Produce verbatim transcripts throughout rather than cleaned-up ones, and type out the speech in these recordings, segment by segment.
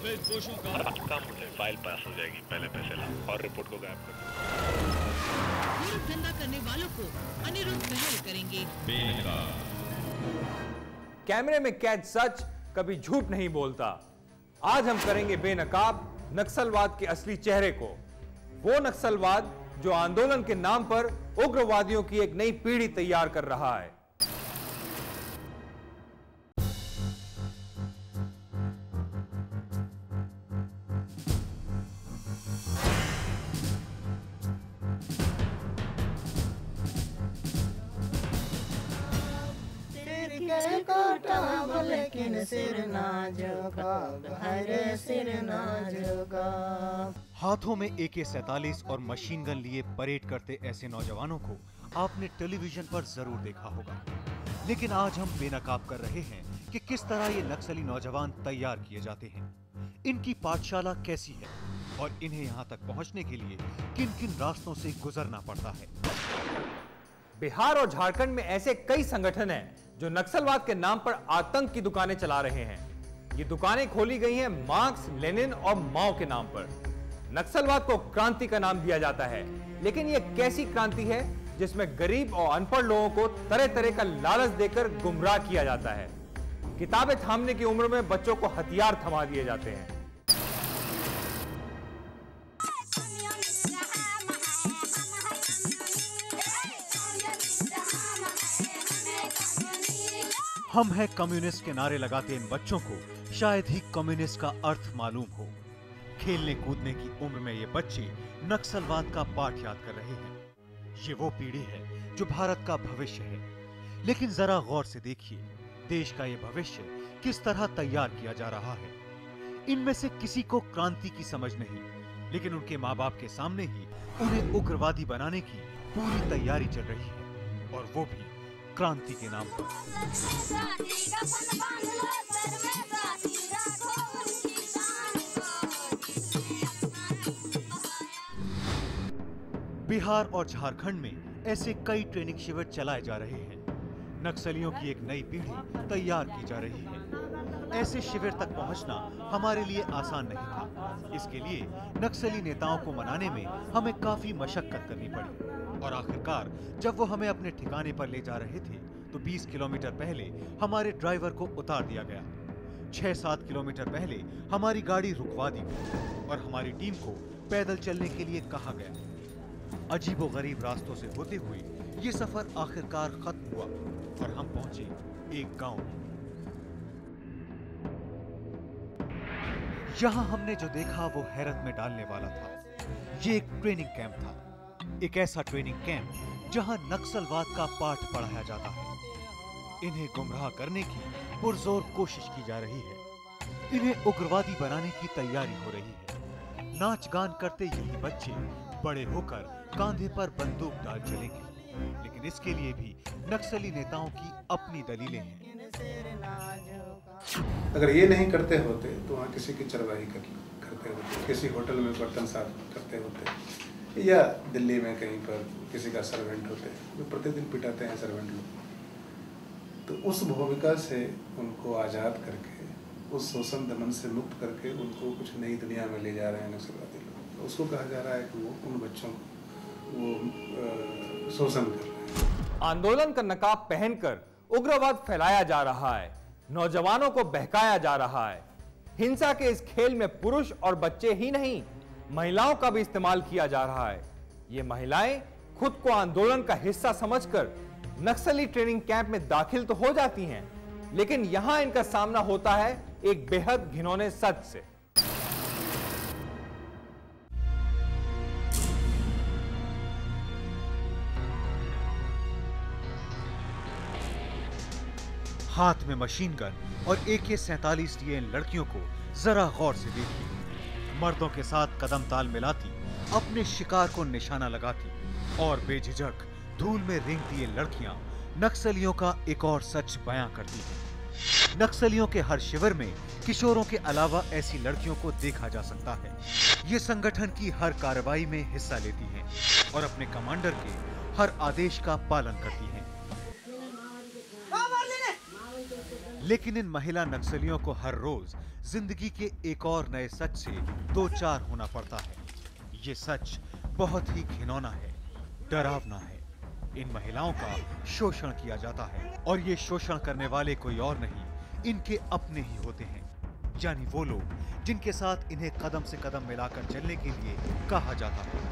अवैधोषों का काम मुझे फाइल पास हो जाएगी, पहले पैसे ला और रिपोर्ट को गायब कर। धंधा करने वालों को अनिरुद्ध पहल करेंगे। कैमरे में कैद सच कभी झूठ नहीं बोलता। आज हम करेंगे बेनकाब नक्सलवाद के असली चेहरे को, वो नक्सलवाद जो आंदोलन के नाम पर उग्रवादियों की एक नई पीढ़ी तैयार कर रहा है। लेकिन सिर ना झुका, हरे सिर ना झुका। हाथों में ए के सैतालीस और मशीन गन लिए परेड करते ऐसे नौजवानों को आपने टेलीविजन पर जरूर देखा होगा, लेकिन आज हम बेनकाब कर रहे हैं कि किस तरह ये नक्सली नौजवान तैयार किए जाते हैं, इनकी पाठशाला कैसी है और इन्हें यहाँ तक पहुँचने के लिए किन किन रास्तों से गुजरना पड़ता है। बिहार और झारखंड में ऐसे कई संगठन हैं जो नक्सलवाद के नाम पर आतंक की दुकानें चला रहे हैं। ये दुकानें खोली गई हैं मार्क्स, लेनिन और माओ के नाम पर। नक्सलवाद को क्रांति का नाम दिया जाता है, लेकिन ये कैसी क्रांति है जिसमें गरीब और अनपढ़ लोगों को तरह तरह का लालच देकर गुमराह किया जाता है। किताबें थामने की उम्र में बच्चों को हथियार थमा दिए जाते हैं। हम हैं कम्युनिस्ट के नारे लगाते इन बच्चों को शायद ही कम्युनिस्ट का अर्थ मालूम हो। खेलने कूदने की उम्र में ये बच्चे नक्सलवाद का पाठ याद कर रहे हैं। ये वो पीढ़ी है जो भारत का भविष्य है, लेकिन जरा गौर से देखिए देश का ये भविष्य किस तरह तैयार किया जा रहा है। इनमें से किसी को क्रांति की समझ नहीं, लेकिन उनके माँ बाप के सामने ही उन्हें उग्रवादी बनाने की पूरी तैयारी चल रही है, और वो भी क्रांति के नाम पर। बिहार और झारखंड में ऐसे कई ट्रेनिंग शिविर चलाए जा रहे हैं। नक्सलियों की एक नई पीढ़ी तैयार की जा रही है। ऐसे शिविर तक पहुंचना हमारे लिए आसान नहीं था। इसके लिए नक्सली नेताओं को मनाने में हमें काफी मशक्कत करनी पड़ी, और आखिरकार जब वो हमें अपने ठिकाने पर ले जा रहे थे तो बीस किलोमीटर पहले हमारे ड्राइवर को उतार दिया गया। छह सात किलोमीटर पहले हमारी गाड़ी रुकवा दी गई और हमारी टीम को पैदल चलने के लिए कहा गया। अजीबोगरीब रास्तों से होते हुए ये सफर आखिरकार खत्म हुआ और हम पहुंचे एक गांव में। यहां हमने जो देखा वो हैरत में डालने वाला था। ये एक ट्रेनिंग कैंप था, एक ऐसा ट्रेनिंग कैंप जहां नक्सलवाद का पाठ पढ़ाया जाता है। इन्हें गुमराह करने की पुरजोर कोशिश की जा रही है। इन्हें उग्रवादी बनाने की तैयारी हो रही है। नाच गान करते यही बच्चे बड़े होकर कांधे पर बंदूक डाल चलेंगे, लेकिन इसके लिए भी नक्सली नेताओं की अपनी दलीलें हैं। अगर ये नहीं करते होते तो वहाँ किसी की चरवाही कर, करते होते, किसी होटल में बर्तन साफ करते होते, या दिल्ली में कहीं पर किसी का सर्वेंट होते जो प्रतिदिन पिटाते हैं सर्वेंट लोग। तो उस भूमिका से उनको आज़ाद करके, उस शोषण दमन से मुक्त करके उनको कुछ नई दुनिया में ले जा रहे हैं नक्सलवादी लोग। तो उसको कहा जा रहा है कि वो उन बच्चों को वो शोषण कर रहे हैं। आंदोलन का नकाब पहनकर उग्रवाद फैलाया जा रहा है, नौजवानों को बहकाया जा रहा है। हिंसा के इस खेल में पुरुष और बच्चे ही नहीं, महिलाओं का भी इस्तेमाल किया जा रहा है। ये महिलाएं खुद को आंदोलन का हिस्सा समझकर नक्सली ट्रेनिंग कैंप में दाखिल तो हो जाती हैं, लेकिन यहां इनका सामना होता है एक बेहद घिनौने सच से। हाथ में मशीन गन और ए के सैतालीस लिए इन लड़कियों को जरा गौर से देखिए। मर्दों के साथ कदम ताल मिलाती, अपने शिकार को निशाना लगाती और बेझिझक धूल में रेंगती ये लड़कियां नक्सलियों का एक और सच बयां करती हैं। नक्सलियों के हर शिविर में किशोरों के अलावा ऐसी लड़कियों को देखा जा सकता है। ये संगठन की हर कार्रवाई में हिस्सा लेती हैं और अपने कमांडर के हर आदेश का पालन करती हैं। लेकिन इन महिला नक्सलियों को हर रोज जिंदगी के एक और नए सच से दो चार होना पड़ता है। ये सच बहुत ही घिनौना है, डरावना है। इन महिलाओं का शोषण किया जाता है और ये शोषण करने वाले कोई और नहीं, इनके अपने ही होते हैं, यानी वो लोग जिनके साथ इन्हें कदम से कदम मिलाकर चलने के लिए कहा जाता है।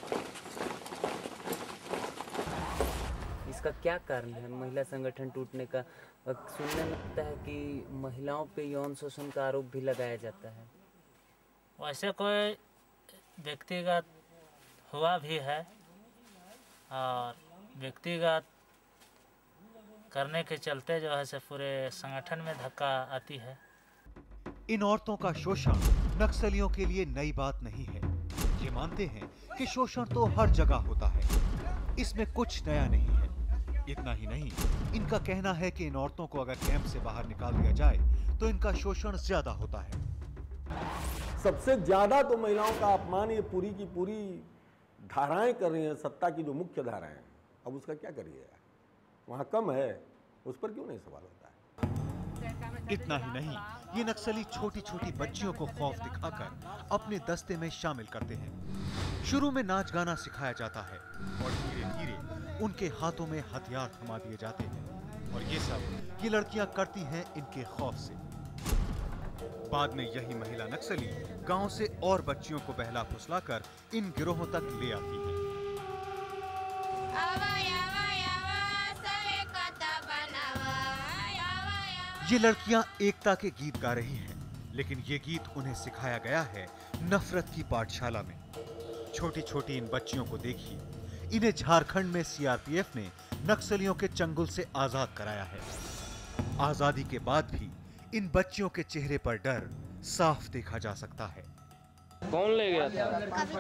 इसका क्या कारण है महिला संगठन टूटने का? सुनने में आता है कि महिलाओं पे यौन शोषण का आरोप भी लगाया जाता है। वैसे कोई व्यक्तिगत हुआ भी है और व्यक्तिगत करने के चलते जो है से पूरे संगठन में धक्का आती है। इन औरतों का शोषण नक्सलियों के लिए नई बात नहीं है। ये मानते हैं कि शोषण तो हर जगह होता है, इसमें कुछ नया नहीं है। इतना ही नहीं, इनका कहना है कि इन औरतों को अगर कैंप से बाहर निकाल दिया जाए तो इनका शोषण ज्यादा होता है। सबसे ज्यादा तो महिलाओं का अपमान ये पूरी की पूरी धाराएं कर रही हैं, सत्ता की जो मुख्य धाराएं। अब उसका क्या करिएगा, वहां कम है, उस पर क्यों नहीं सवाल होता है। इतना ही नहीं, ये नक्सली छोटी छोटी बच्चियों को खौफ दिखाकर अपने दस्ते में शामिल करते हैं। शुरू में नाच गाना सिखाया जाता है और धीरे धीरे उनके हाथों में हथियार थमा दिए जाते हैं और ये सब ये लड़कियां करती हैं इनके खौफ से। बाद में यही महिला नक्सली गांव से और बच्चियों को बहला फुसलाकर इन गिरोहों तक ले आती है। ये लड़कियां एकता के गीत गा रही हैं, लेकिन ये गीत उन्हें सिखाया गया है नफरत की पाठशाला में। छोटी छोटी इन बच्चियों को देखिए, इन्हें झारखंड में सीआरपीएफ ने नक्सलियों के चंगुल से आजाद कराया है। आजादी के बाद भी इन बच्चियों के चेहरे पर डर साफ देखा जा सकता है। कौन ले गया था?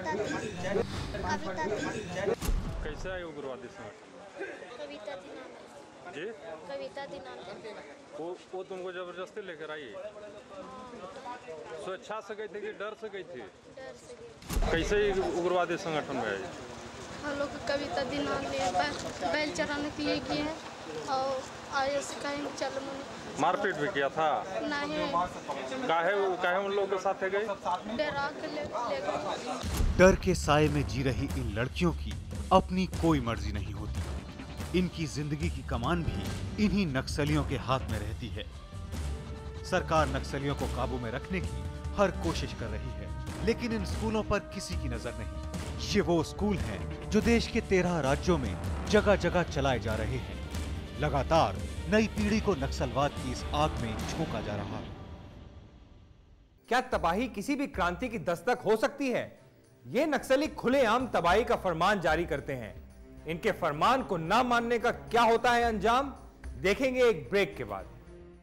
कैसे आए उग्रवादी संगठन? कविता दिनांक जी? कविता दिनांक वो वो तुमको जबरदस्ती लेकर आई? स्वेच्छा से गई थी कि डर से गई थी? डर से गई। कैसे उग्रवादी संगठन में आई? हम लोग कविता दिनांक में बैल चराने के लिए गए हैं और आगे से कहेंगे चलो मुनि। मारपीट भी किया था? नहीं। काहे काहे उन लोगों के साथ गई? डरा के ले, ले गए। डर के साए में जी रही इन लड़कियों की अपनी कोई मर्जी नहीं होती। इनकी जिंदगी की कमान भी इन्हीं नक्सलियों के हाथ में रहती है। सरकार नक्सलियों को काबू में रखने की हर कोशिश कर रही है, लेकिन इन स्कूलों पर किसी की नजर नहीं। ये वो स्कूल हैं जो देश के तेरह राज्यों में जगह जगह चलाए जा रहे हैं। लगातार नई पीढ़ी को नक्सलवाद की इस आग में झोंका जा रहा है। क्या तबाही किसी भी क्रांति की दस्तक हो सकती है? ये नक्सली खुलेआम तबाही का फरमान जारी करते हैं। इनके फरमान को ना मानने का क्या होता है अंजाम, देखेंगे एक ब्रेक के बाद।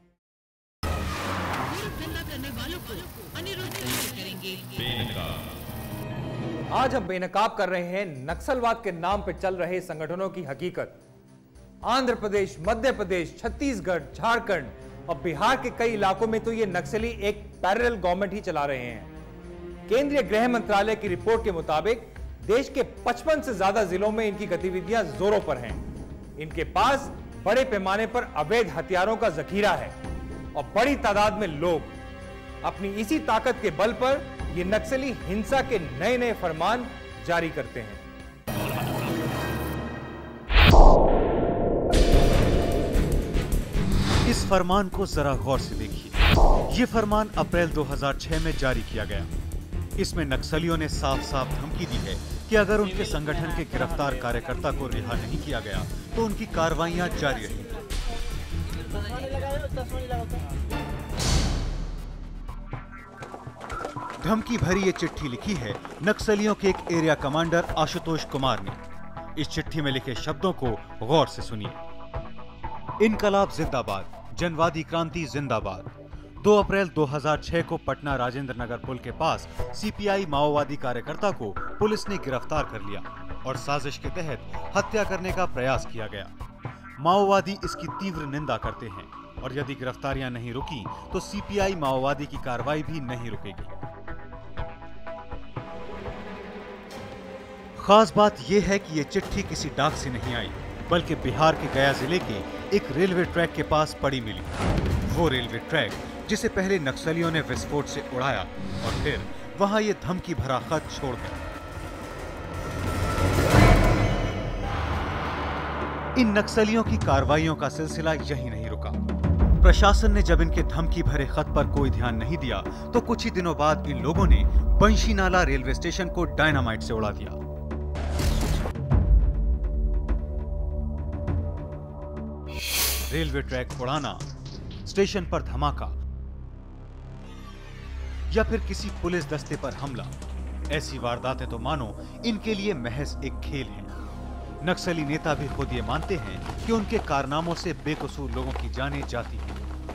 धंधा करने वालों को अनिरुद्ध करेंगे। आज हम बेनकाब कर रहे हैं नक्सलवाद के नाम पर चल रहे संगठनों की हकीकत। आंध्र प्रदेश, मध्य प्रदेश, छत्तीसगढ़, झारखंड और बिहार के कई इलाकों में तो ये नक्सली एक पैरेलल गवर्नमेंट ही चला रहे हैं। केंद्रीय गृह मंत्रालय की रिपोर्ट के मुताबिक देश के पचपन से ज्यादा जिलों में इनकी गतिविधियां जोरों पर हैं। इनके पास बड़े पैमाने पर अवैध हथियारों का जखीरा है और बड़ी तादाद में लोग। अपनी इसी ताकत के बल पर ये नक्सली हिंसा के नए नए फरमान जारी करते हैं। इस फरमान को जरा गौर से देखिए। ये फरमान अप्रैल दो हज़ार छह में जारी किया गया। इसमें नक्सलियों ने साफ साफ धमकी दी है कि अगर उनके संगठन के गिरफ्तार कार्यकर्ता को रिहा नहीं किया गया तो उनकी कार्रवाइयां जारी रहेंगी। धमकी भरी ये चिट्ठी लिखी है नक्सलियों के एक एरिया कमांडर आशुतोष कुमार ने। इस चिट्ठी में लिखे शब्दों को गौर से सुनिए। इनकलाब जिंदाबाद, जनवादी क्रांति जिंदाबाद। दो अप्रैल दो हज़ार छह को पटना राजेंद्र नगर पुल के पास सीपीआई माओवादी कार्यकर्ता को पुलिस ने गिरफ्तार कर लिया और साजिश के तहत हत्या करने का प्रयास किया गया। माओवादी इसकी तीव्र निंदा करते हैं और यदि गिरफ्तारियां नहीं रुकी तो सीपीआई माओवादी की कार्रवाई भी नहीं रुकेगी। खास बात यह है कि ये चिट्ठी किसी डाक से नहीं आई, बल्कि बिहार के गया जिले के एक रेलवे ट्रैक के पास पड़ी मिली। वो रेलवे ट्रैक जिसे पहले नक्सलियों ने विस्फोट से उड़ाया और फिर वहां ये धमकी भरा खत छोड़ दिया। इन नक्सलियों की कार्रवाइयों का सिलसिला यहीं नहीं रुका। प्रशासन ने जब इनके धमकी भरे खत पर कोई ध्यान नहीं दिया तो कुछ ही दिनों बाद इन लोगों ने बंशी नाला रेलवे स्टेशन को डायनामाइट से उड़ा दिया। रेलवे ट्रैक उड़ाना, स्टेशन पर धमाका या फिर किसी पुलिस दस्ते पर हमला, ऐसी वारदातें तो मानो इनके लिए महज एक खेल है। नक्सली नेता भी खुद ये मानते हैं कि उनके कारनामों से बेकसूर लोगों की जानें जाती हैं।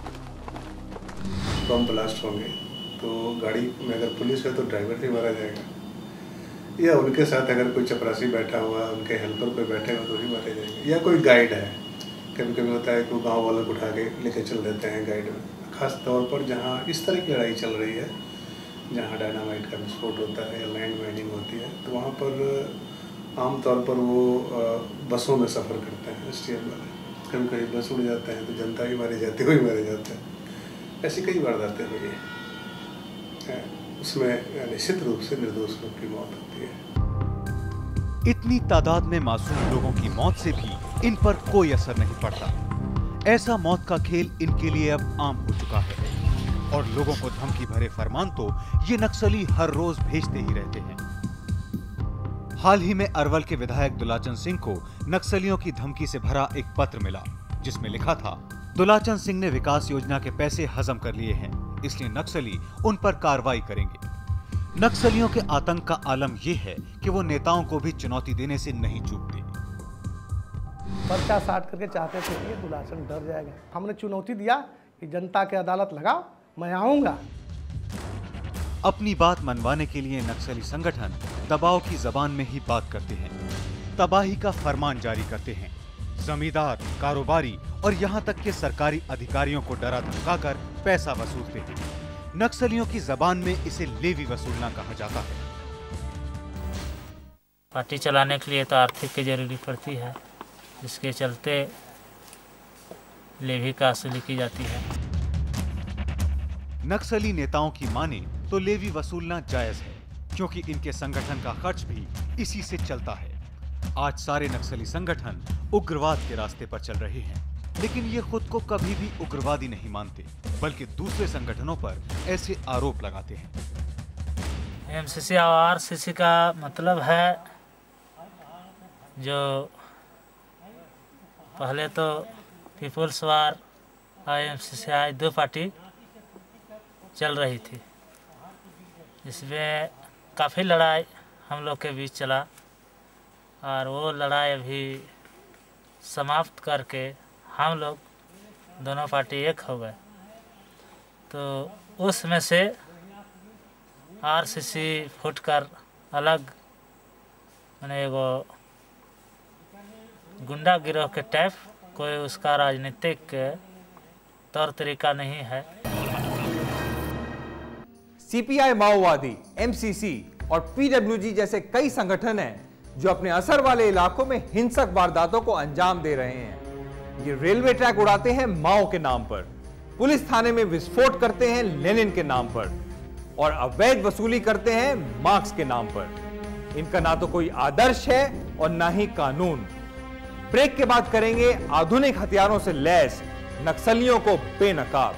बम ब्लास्ट होंगे तो गाड़ी में अगर पुलिस है तो ड्राइवर भी मारा जाएगा, या उनके साथ अगर कोई चपरासी बैठा हुआ उनके हेल्पर पे बैठे हुआ तो भी मारे जाएंगे, या कोई गाइड है। कभी कभी होता है कि गांव वालों को उठा के लेके चल देते हैं गाइड में, खास तौर पर जहां इस तरह की लड़ाई चल रही है, जहां डायनामाइट का विस्फोट होता है या लैंड माइनिंग होती है, तो वहां पर आमतौर पर वो बसों में सफ़र करते हैं एसटीएम वाले। कभी कभी बस उड़ जाते हैं तो जनता भी मारी जाती है, वही मारे जाते हैं। ऐसी कई वारदातें हुई हैं, उसमें निश्चित रूप से निर्दोष लोग की मौत होती है। इतनी तादाद में मासूम लोगों की मौत से भी इन पर कोई असर नहीं पड़ता। ऐसा मौत का खेल इनके लिए अब आम हो चुका है और लोगों को धमकी भरे फरमान तो ये नक्सली हर रोज भेजते ही रहते हैं। हाल ही में अरवल के विधायक दुलाचन सिंह को नक्सलियों की धमकी से भरा एक पत्र मिला जिसमें लिखा था, दुलाचन सिंह ने विकास योजना के पैसे हजम कर लिए हैं, इसलिए नक्सली उन पर कार्रवाई करेंगे। नक्सलियों के आतंक का आलम यह है कि वो नेताओं को भी चुनौती देने से नहीं चूकते। पर्चा साठ करके चाहते थे कि दुलाचन डर जाएगा। हमने चुनौती दिया कि जनता के अदालत लगाओ, मैं आऊंगा। अपनी बात मनवाने के लिए नक्सली संगठन दबाव की जबान में ही बात करते हैं, तबाही का फरमान जारी करते हैं। जमींदार, कारोबारी और यहाँ तक के सरकारी अधिकारियों को डरा धमकाकर पैसा वसूलते हैं। नक्सलियों की जबान में इसे लेवी वसूलना कहा जाता है। पार्टी चलाने के लिए तो आर्थिक की जरूरी पड़ती है, जिसके चलते लेवी का वसूली की जाती है। नक्सली नेताओं की माने तो लेवी वसूलना जायज है, क्योंकि इनके संगठन का खर्च भी इसी से चलता है। आज सारे नक्सली संगठन उग्रवाद के रास्ते पर चल रहे हैं, लेकिन ये खुद को कभी भी उग्रवादी नहीं मानते, बल्कि दूसरे संगठनों पर ऐसे आरोप लगाते हैं। एमसीसी और आरसीसी का मतलब है, जो पहले तो पीपुल्स वार और एमसीसी दो पार्टी चल रही थी, इसमें काफ़ी लड़ाई हम लोग के बीच चला और वो लड़ाई अभी समाप्त करके हम लोग दोनों पार्टी एक हो गए। तो उसमें से आरसीसी फुटकर अलग मैंने वो गुंडा गिरोह के टाइप, कोई उसका राजनीतिक तौर तरीका नहीं है। सीपीआई माओवादी, एमसीसी और पीडब्ल्यूजी जैसे कई संगठन हैं जो अपने असर वाले इलाकों में हिंसक वारदातों को अंजाम दे रहे हैं। ये रेलवे ट्रैक उड़ाते हैं माओ के नाम पर, पुलिस थाने में विस्फोट करते हैं लेनिन के नाम पर और अवैध वसूली करते हैं मार्क्स के नाम पर। इनका ना तो कोई आदर्श है और ना ही कानून। ब्रेक के बाद करेंगे आधुनिक हथियारों से लैस नक्सलियों को बेनकाब।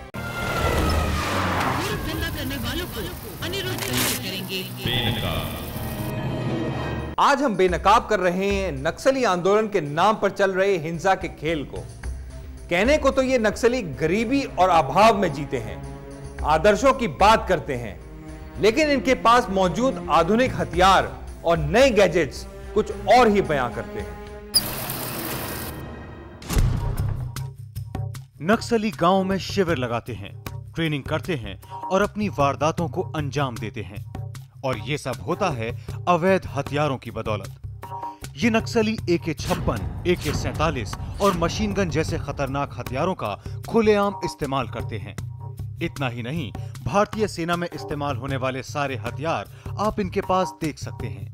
करने वालों को अनिरुद्ध करेंगे बेनकाब। आज हम बेनकाब कर रहे हैं नक्सली आंदोलन के नाम पर चल रहे हिंसा के खेल को। कहने को तो ये नक्सली गरीबी और अभाव में जीते हैं, आदर्शों की बात करते हैं, लेकिन इनके पास मौजूद आधुनिक हथियार और नए गैजेट्स कुछ और ही बयां करते हैं। नक्सली गांव में शिविर लगाते हैं, ट्रेनिंग करते हैं और अपनी वारदातों को अंजाम देते हैं, और ये सब होता है अवैध हथियारों की बदौलत। ये नक्सली ए के छप्पन, ए के सैतालीस और मशीन गन जैसे खतरनाक हथियारों का खुलेआम इस्तेमाल करते हैं। इतना ही नहीं, भारतीय सेना में इस्तेमाल होने वाले सारे हथियार आप इनके पास देख सकते हैं।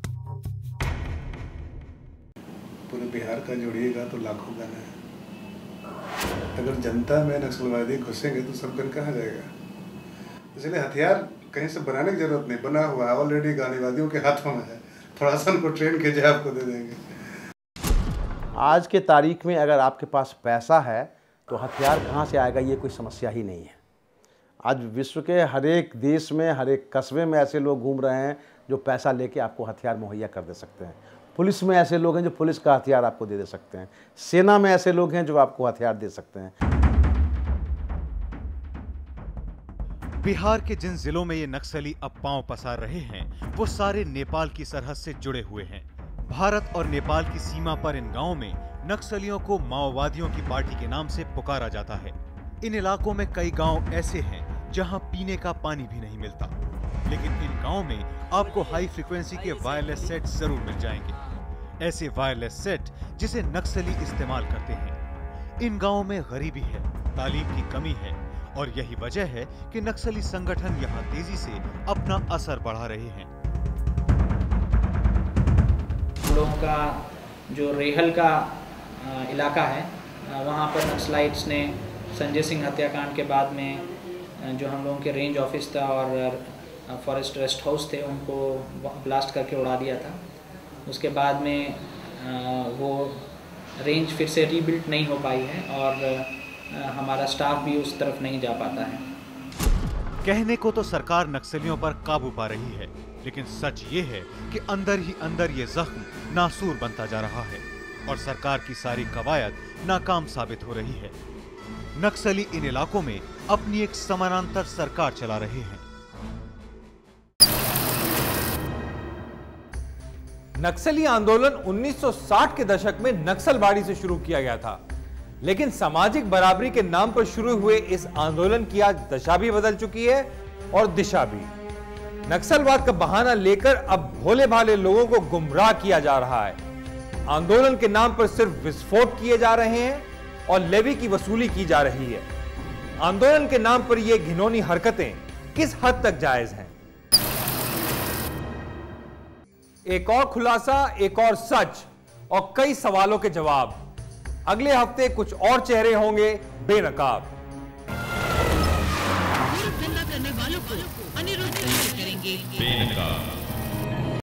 पूरे बिहार का जोड़िएगा तो लाखों गन है। अगर जनता में नक्सलवादी घुसेंगे तो सब गन कहाँ जाएगा? इसलिए हथियार कहीं से बनाने की जरूरत नहीं, बना हुआ है ऑलरेडी, गांधीवादियों के हाथों में है, थोड़ा सा उनको ट्रेन कीजिए, आपको दे देंगे। आज के तारीख में अगर आपके पास पैसा है तो हथियार कहाँ से आएगा, ये कोई समस्या ही नहीं है। आज विश्व के हर एक देश में, हर एक कस्बे में ऐसे लोग घूम रहे हैं जो पैसा लेके आपको हथियार मुहैया कर दे सकते हैं। पुलिस में ऐसे लोग हैं जो पुलिस का हथियार आपको दे दे सकते हैं। सेना में ऐसे लोग हैं जो आपको हथियार दे सकते हैं। बिहार के जिन जिलों में ये नक्सली अब पांव पसार रहे हैं वो सारे नेपाल की सरहद से जुड़े हुए हैं। भारत और नेपाल की सीमा पर इन गांवों में नक्सलियों को माओवादियों की पार्टी के नाम से पुकारा जाता है। इन इलाकों में कई गांव ऐसे हैं जहां पीने का पानी भी नहीं मिलता, लेकिन इन गांवों में आपको हाई फ्रीक्वेंसी के वायरलेस सेट जरूर मिल जाएंगे। ऐसे वायरलेस सेट जिसे नक्सली इस्तेमाल करते हैं। इन गांवों में गरीबी है, तालीम की कमी है और यही वजह है कि नक्सली संगठन यहां तेजी से अपना असर बढ़ा रहे हैं। हम लोगों का जो रेहल का इलाका है, वहाँ पर नक्सलाइट्स ने संजय सिंह हत्याकांड के बाद में जो हम लोगों के रेंज ऑफिस था और फॉरेस्ट रेस्ट हाउस थे, उनको ब्लास्ट करके उड़ा दिया था। उसके बाद में वो रेंज फिर से रीबिल्ड नहीं हो पाई है और हमारा स्टाफ भी उस तरफ नहीं जा पाता है। कहने को तो सरकार नक्सलियों पर काबू पा रही है, लेकिन सच ये है कि अंदर ही अंदर ये जख्म नासूर बनता जा रहा है और सरकार की सारी कवायद नाकाम साबित हो रही है। नक्सली इन इलाकों में अपनी एक समानांतर सरकार चला रहे हैं। नक्सली आंदोलन उन्नीस सौ साठ के दशक में नक्सलबाड़ी से शुरू किया गया था, लेकिन सामाजिक बराबरी के नाम पर शुरू हुए इस आंदोलन की आज दशा भी बदल चुकी है और दिशा भी। नक्सलवाद का बहाना लेकर अब भोले भाले लोगों को गुमराह किया जा रहा है। आंदोलन के नाम पर सिर्फ विस्फोट किए जा रहे हैं और लेवी की वसूली की जा रही है। आंदोलन के नाम पर यह घिनौनी हरकतें किस हद तक जायज हैं? एक और खुलासा, एक और सच और कई सवालों के जवाब। अगले हफ्ते कुछ और चेहरे होंगे बेनकाब। धंधा करने वालों को अनिरुद्ध करेंगे बेनकाब।